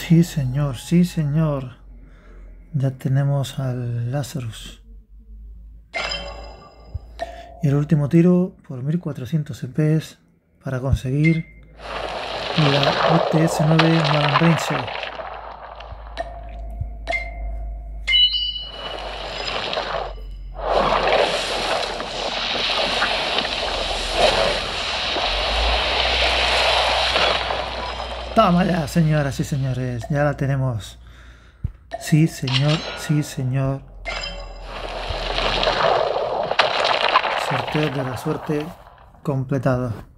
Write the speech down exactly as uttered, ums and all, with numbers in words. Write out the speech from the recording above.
Sí, señor, sí, señor. Ya tenemos al Lazarus. Y el último tiro por mil cuatrocientos E P S para conseguir la O T S nueve Malan Ranger. Toma ya, señoras y señores, ya la tenemos. Sí, señor, sí, señor. Sorteo de la suerte completado.